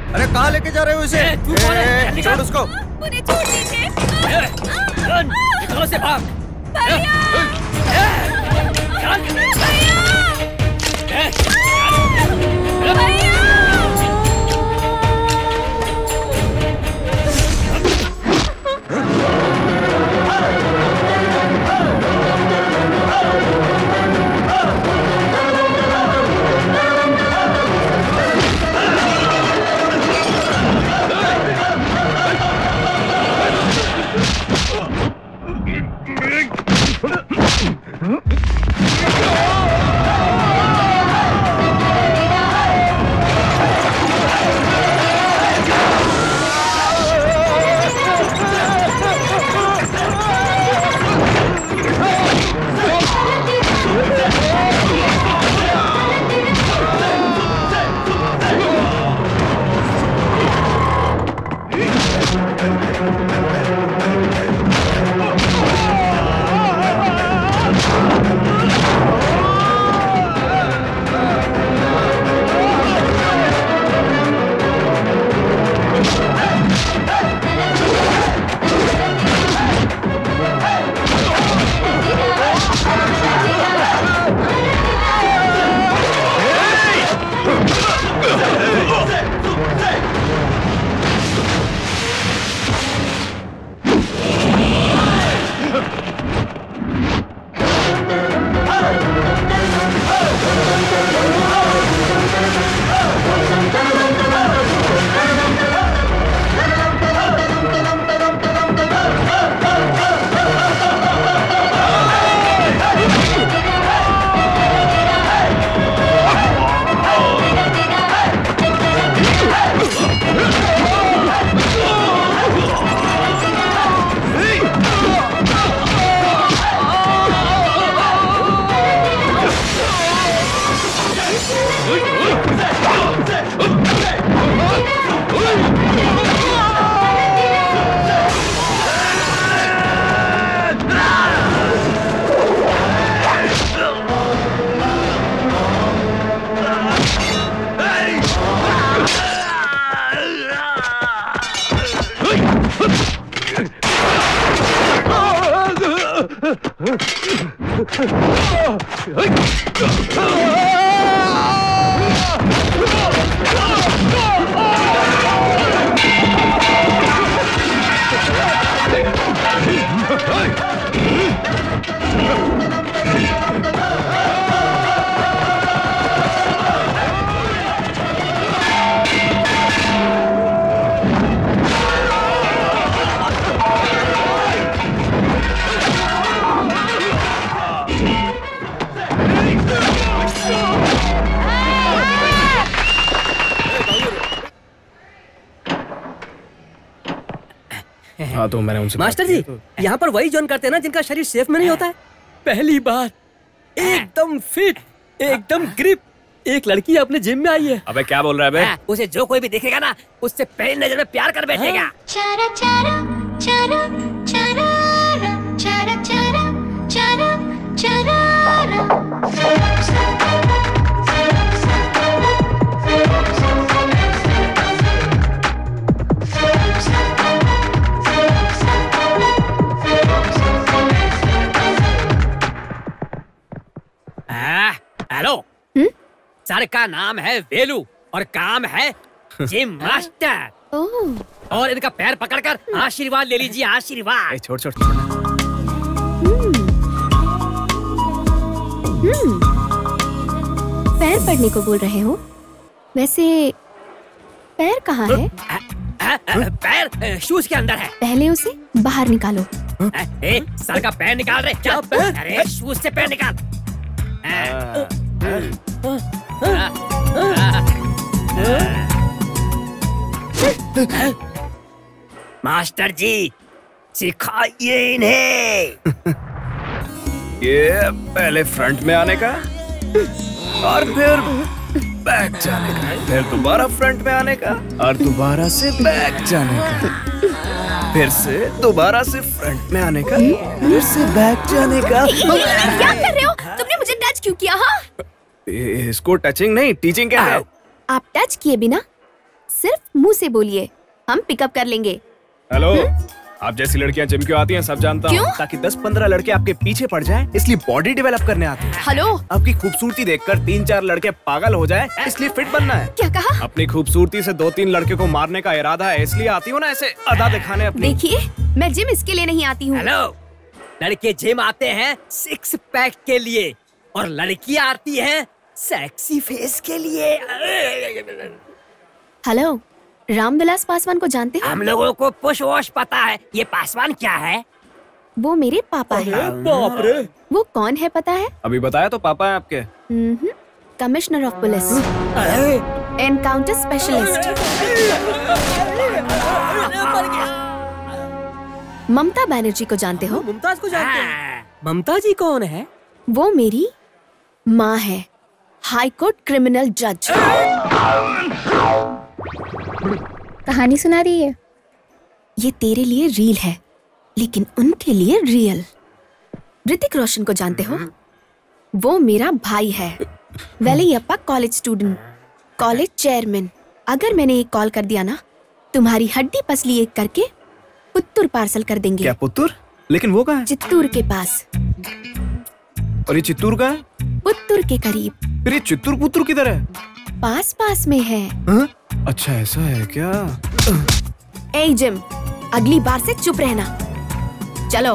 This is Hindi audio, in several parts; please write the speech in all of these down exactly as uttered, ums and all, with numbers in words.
अरे कहाँ लेके जा रहे हो इसे? छोड़ उसको। मुझे छोड़ दीजिए। निकलो से भाग। हाँ तो मैंने उनसे मास्टर जी तो... यहाँ पर वही जॉइन करते हैं ना जिनका शरीर सेफ में नहीं होता है। पहली बार एकदम फिट, एकदम ग्रिप, एक लड़की अपने जिम में आई है। अबे क्या बोल रहा है बे? उसे जो कोई भी देखेगा ना उससे पहली नजर में प्यार कर बैठेगा। चारा चारा चारा चारा चारा चारा चारा चारा। हेलो, सर का नाम है वेलू और काम है जिम मास्टर। और इनका पैर पकड़कर आशीर्वाद ले लीजिए, आशीर्वाद। छोड़ छोड़ छोड़। पैर पड़ने को बोल रहे हो? वैसे पैर कहाँ है? पैर शूज के अंदर है। पहले उसे बाहर निकालो। ए, सर का पैर निकाल रहे क्या? पैर? अरे शूज से पैर निकाल। मास्टर जी सिखाइए इन्हें। ये पहले फ्रंट में आने का और फिर बैक जाने का, फिर दोबारा फ्रंट में आने का और दोबारा से बैक जाने का, फिर से दोबारा से फ्रंट में आने का, फिर से बैक जाने का। क्या कर रहे हो? तुमने मुझे टच क्यों किया? हाँ? इसको टचिंग नहीं टीचिंग क्या है? आप टच किए बिना सिर्फ मुंह से बोलिए, हम पिकअप कर लेंगे। हेलो, आप जैसी लड़कियां जिम क्यों आती हैं सब जानता हूँ, ताकि दस पंद्रह लड़के आपके पीछे पड़ जाएं, इसलिए बॉडी डेवलप करने आते हैं। हेलो, आपकी खूबसूरती देखकर तीन चार लड़के पागल हो जाएं, इसलिए फिट बनना है। क्या कहा? अपनी खूबसूरती से दो तीन लड़के को मारने का इरादा है, इसलिए आती हूँ ना ऐसे अदा दिखाने अपनी। देखिए, मैं जिम इसके लिए नहीं आती हूँ। हेलो, लड़के जिम आते हैं सिक्स पैक के लिए और लड़कियां आती हैं सेक्सी फेस के लिए। हेलो, रामविलास पासवान को जानते हो? हम लोगों को पुश वॉश पता है, ये पासवान क्या है? वो मेरे पापा हैं। बाप रे। वो कौन है पता है? अभी बताया तो पापा है आपके। Hmm, commissioner of police, encounter specialist. Mamata Banerjee को जानते हो? मुमताज को जानते हैं? ममता जी कौन है? वो मेरी माँ है, हाई कोर्ट क्रिमिनल जज। कहानी सुना रही है? ये तेरे लिए रील है, लेकिन उनके लिए रियल। ऋतिक रोशन को जानते हो? वो मेरा भाई है, Velaiyappa college student, college chairman. अगर मैंने एक कॉल कर दिया ना, तुम्हारी हड्डी पसली एक करके पुत्तूर पार्सल कर देंगे। क्या पुत्तूर? लेकिन वो कहाँ है? चित्तूर के पास। और ये चित्तूर का है? पुत्तूर के करीब। फिर ये चित्तूर पुत्तूर किधर है? पास पास में है। हा? अच्छा ऐसा है क्या? ए जिम, अगली बार से चुप रहना। चलो।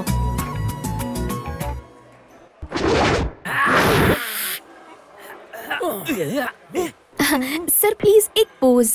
सर प्लीज एक पोज।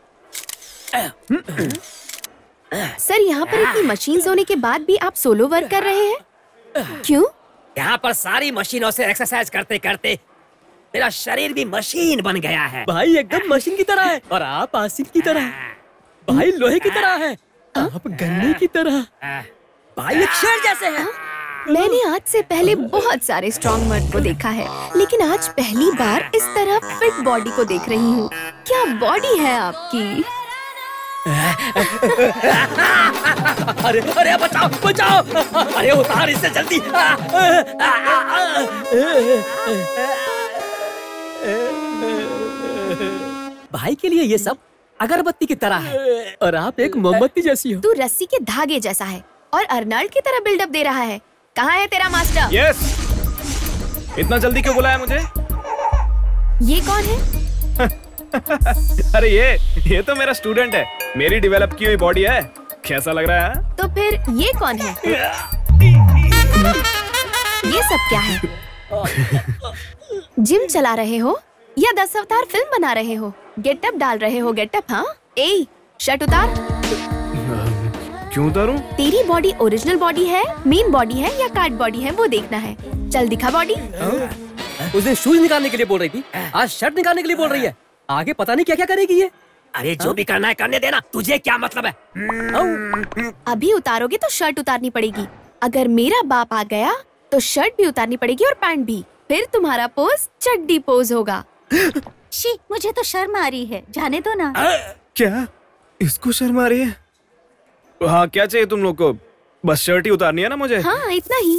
सर, यहाँ पर इतनी मशीन्स होने के बाद भी आप सोलो वर्क कर रहे हैं, क्यों? यहाँ पर सारी मशीनों से एक्सरसाइज करते करते मेरा शरीर भी मशीन बन गया है। भाई एकदम मशीन की तरह है और आप आसिफ की तरह। भाई लोहे की तरह है, आप गन्ने की तरह। भाई एक शेर जैसे हैं। मैंने आज से पहले बहुत सारे स्ट्रॉन्ग मर्द को देखा है, लेकिन आज पहली बार इस तरह फिट बॉडी को देख रही हूँ। क्या बॉडी है आपकी! अरे अरे बचाओ बचाओ, अरे उतार इससे जल्दी। भाई के लिए ये सब अगरबत्ती की तरह है और आप एक मोमबत्ती जैसी हो। तू रस्सी के धागे जैसा है और अर्नल्ड की तरह बिल्डअप दे रहा है। कहाँ है तेरा मास्टर? यस। इतना जल्दी क्यों बुलाया मुझे? ये कौन है? अरे ये ये तो मेरा स्टूडेंट है, मेरी डेवलप की हुई बॉडी है। कैसा लग रहा है? तो फिर ये कौन है? ये सब क्या है? जिम चला रहे हो या दस अवतार फिल्म बना रहे हो? गेटअप डाल रहे हो गेटअप? हाँ, ए शर्ट उतार। क्यों उतारूं? तेरी बॉडी ओरिजिनल बॉडी है, मेन बॉडी है या कार्ड बॉडी है, वो देखना है। चल दिखा बॉडी। उस दिन शूज निकालने के लिए बोल रही थी, आज शर्ट निकालने के लिए बोल रही है। आगे पता नहीं क्या क्या करेगी ये। अरे जो भी करना है करने देना, तुझे क्या मतलब है? अभी उतारोगे तो शर्ट उतारनी पड़ेगी। अगर मेरा बाप आ गया तो शर्ट भी उतारनी पड़ेगी और पैंट भी। फिर तुम्हारा पोज चड्डी पोज होगा। शी, मुझे तो शर्म आ रही है, जाने दो ना। क्या इसको शर्म आ रही है? हाँ, क्या चाहिए तुम लोग को? बस शर्ट ही उतारनी है ना मुझे? हाँ, इतना ही।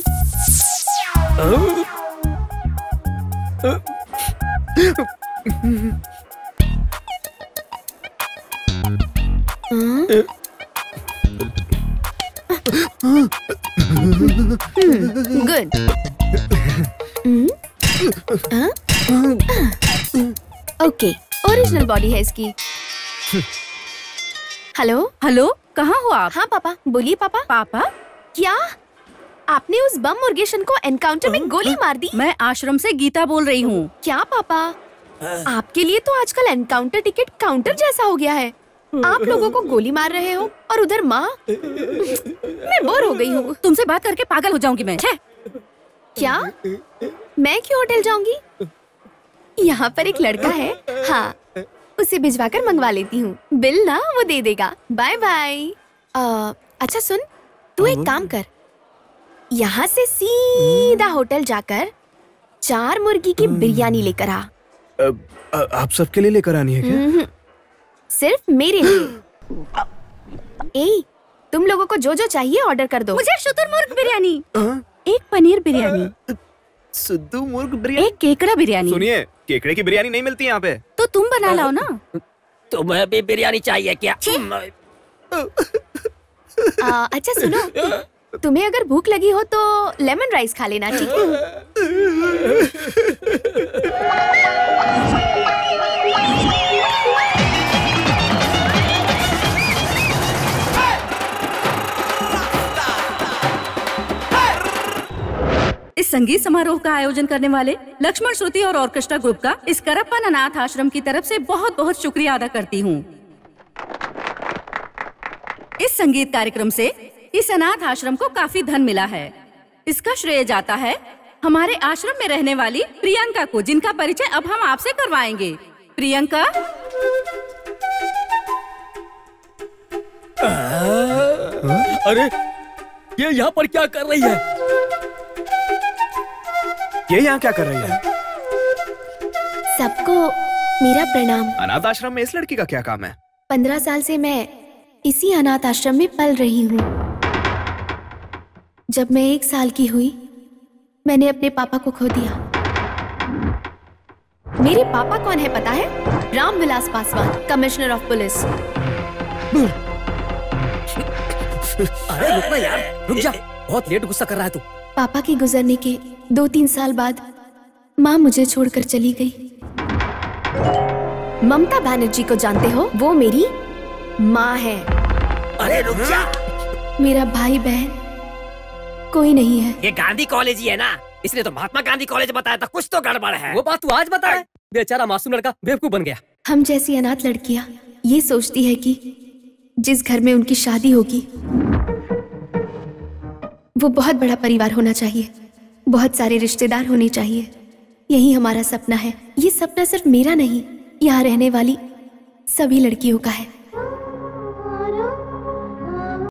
गुड। ओके, ओरिजिनल बॉडी है इसकी। हेलो हेलो, कहाँ हो आप? हाँ पापा, बोलिए पापा। पापा, क्या आपने उस बम मुर्गेशन को एनकाउंटर में गोली मार दी? मैं आश्रम से गीता बोल रही हूँ। क्या पापा, आपके लिए तो आजकल एनकाउंटर टिकट काउंटर जैसा हो गया है। आप लोगों को गोली मार रहे हो और उधर माँ। मैं बोर हो गई हूँ। तुमसे बात करके पागल हो जाऊंगी मैं। छे। क्या? मैं क्यों होटल जाऊंगी? यहाँ पर एक लड़का है, हाँ, उसे भिजवा कर मंगवा लेती हूँ। बिल ना वो दे देगा। Bye bye. अच्छा सुन, तू एक काम कर, यहाँ से सीधा होटल जाकर चार मुर्गी की बिरयानी लेकर आ। आ, आ, आप सबके लिए लेकर आनी है क्या? सिर्फ मेरे लिए। ए, तुम लोगों को जो जो चाहिए ऑर्डर कर दो। मुझे शुतुरमुर्ग बिरयानी, हाँ? एक पनीर बिरयानी, सिद्धू मुर्ग बिरयानी, एक केकड़ा बिरयानी। सुनिए, केकड़े की बिरयानी नहीं मिलती यहाँ पे। तो तुम बना लाओ ना। तुम्हें भी बिरयानी चाहिए क्या? आ, अच्छा सुनो, तुम्हें अगर भूख लगी हो तो लेमन राइस खा लेना, ठीक है? इस संगीत समारोह का आयोजन करने वाले लक्ष्मण श्रुति और ऑर्केस्ट्रा ग्रुप का इस करप्पन अनाथ आश्रम की तरफ से बहुत बहुत शुक्रिया अदा करती हूँ। इस संगीत कार्यक्रम से इस अनाथ आश्रम को काफी धन मिला है। इसका श्रेय जाता है हमारे आश्रम में रहने वाली प्रियंका को, जिनका परिचय अब हम आपसे करवाएंगे। प्रियंका, अरे ये यहाँ पर क्या कर रही है? ये यहाँ क्या कर रही है? सबको मेरा प्रणाम। अनाथ आश्रम में इस लड़की का क्या काम है? पंद्रह साल से मैं इसी अनाथ आश्रम में पल रही हूँ। जब मैं एक साल की हुई, मैंने अपने पापा को खो दिया। मेरे पापा कौन है पता है? Ramvilas Paswan, commissioner of police. अरे रुक ना यार, रुक जा, बहुत लेट गुस्सा कर रहा है तू। पापा के गुजरने के दो तीन साल बाद माँ मुझे छोड़कर चली गई। ममता बनर्जी को जानते हो? वो मेरी माँ है। अरे रुक जा। मेरा भाई बहन कोई नहीं है। ये गांधी कॉलेज ही है ना, इसने तो महात्मा गांधी कॉलेज बताया था। कुछ तो गड़बड़ है। वो बात तू आज बता है? बेचारा मासूम लड़का बेवकूफ बन गया। हम जैसी अनाथ लड़कियां ये सोचती है कि जिस घर में उनकी शादी होगी वो बहुत बड़ा परिवार होना चाहिए, बहुत सारे रिश्तेदार होने चाहिए। यही हमारा सपना है। ये सपना सिर्फ मेरा नहीं, यहाँ रहने वाली सभी लड़कियों का है।